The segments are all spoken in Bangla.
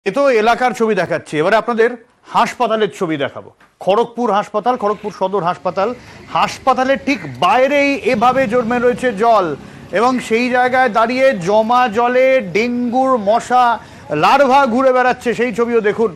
এ তো এলাকার ছবি দেখাচ্ছি, এবারে আপনাদের হাসপাতালের ছবি দেখাবো। খড়গপুর হাসপাতাল, খড়গপুর সদর হাসপাতাল, হাসপাতালের ঠিক বাইরেই এভাবে জমে রয়েছে জল এবং সেই জায়গায় দাঁড়িয়ে জমা জলে ডেঙ্গুর মশা লার্ভা ঘুরে বেড়াচ্ছে, সেই ছবিও দেখুন।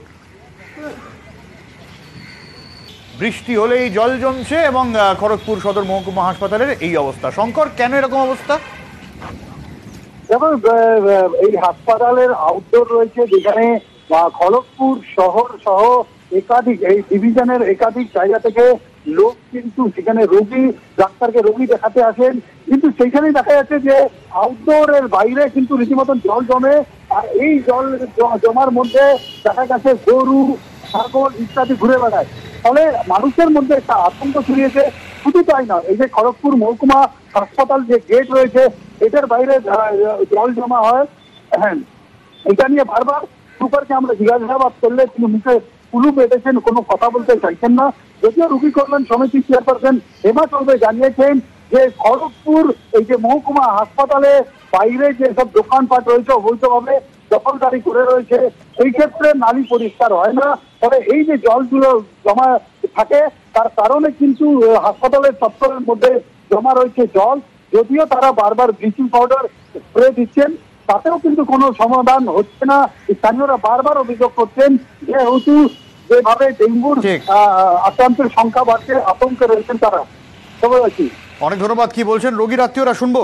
বৃষ্টি হলেই জল জমছে এবং খড়গপুর সদর মহকুমা হাসপাতালের এই অবস্থা। শঙ্কর, কেন এরকম অবস্থা? যেমন এই হাসপাতালের আউটডোর রয়েছে, যেখানে খড়গপুর শহর সহ একাধিক এই ডিভিশনের একাধিক জায়গা থেকে লোক কিন্তু সেখানে ডাক্তারকে রোগী দেখাতে আসেন, কিন্তু সেইখানেই দেখা যাচ্ছে যে আউটডোরের বাইরে কিন্তু রীতিমতন জল জমে। আর এই জল জমার মধ্যে দেখা গেছে গরু, ছাগল ইত্যাদি ঘুরে বেড়ায়, ফলে মানুষের মধ্যে একটা আতঙ্ক ছড়িয়েছে। শুধু তাই নয়, এই যে খড়গপুর মহকুমা হাসপাতাল যে গেট রয়েছে এটার বাইরে জল জমা হয়। হ্যাঁ, এটা নিয়ে বারবার সুপারকে আমরা জিজ্ঞাসাবাদ করলে তিনি মুখে কুলু পেটেছেন, কোনো কথা বলতে চাইছেন না। যদিও রোগী কল্যাণ সমিতির চেয়ারপারসন হেমা চৌবে জানিয়েছেন যে খড়গপুর এই যে মহকুমা হাসপাতালে বাইরে যে সব দোকানপাট রয়েছে অবৈধভাবে দখলদারি করে রয়েছে, সেই ক্ষেত্রে নালী পরিষ্কার হয় না। তবে এই যে জলগুলো জমা থাকে তার কারণে কিন্তু হাসপাতালের চত্বরের মধ্যে জমা রয়েছে জল। যদিও তারা বারবার ব্লিচিং পাউডার স্প্রে দিচ্ছেন, তাতেও কিন্তু কোনো সমাধান হচ্ছে না। স্থানীয়রা বারবার অভিযোগ করছেন যেহেতু যেভাবে ডেঙ্গুর আক্রান্তের সংখ্যা বাড়ছে, আতঙ্কে রয়েছেন তারা। অনেক ধন্যবাদ। কি বলছেন রোগীর আত্মীয়রা, শুনবো।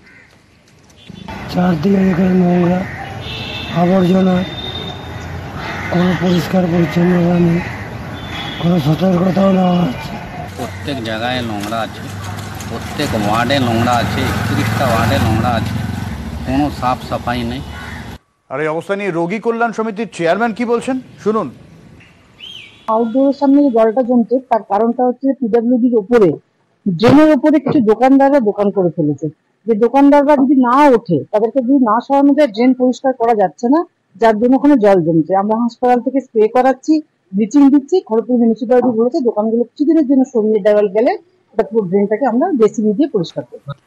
চারদিকে এখানে নোংরা আবর্জনা, কোনো পরিষ্কার পরিচ্ছন্নতা নেই, কোনো সতর্কতাও নেওয়া হচ্ছে। প্রত্যেক জায়গায় নোংরা আছে, প্রত্যেক ওয়ার্ডে নোংরা আছে, 31টা ওয়ার্ডে নোংরা আছে, কোনো সাফ সাফাই নেই। আর এই অবস্থা নিয়ে রোগী কল্যাণ সমিতির চেয়ারম্যান কি বলছেন, শুনুন। আউটডোরের সামনে যে জলটা জমছে তার কারণটা হচ্ছে পিডব্লিউডির ওপরে, ড্রেনের ওপরে কিছু দোকানদাররা দোকান করে ফেলেছে। যে দোকানদাররা যদি না ওঠে, তাদেরকে যদি না সরানো যায়, ড্রেন পরিষ্কার করা যাচ্ছে না, যার জন্য ওখানে জল জমছে। আমরা হাসপাতাল থেকে স্প্রে করাচ্ছি, ব্লিচিং দিচ্ছি। খড়গপুর মিউনিসিপ্যালিটি বলেছে দোকানগুলো কিছুদিনের জন্য সরিয়ে দেওয়া গেলে পুরো ড্রেনটাকে আমরা জেসিবি দিয়ে পরিষ্কার করবো।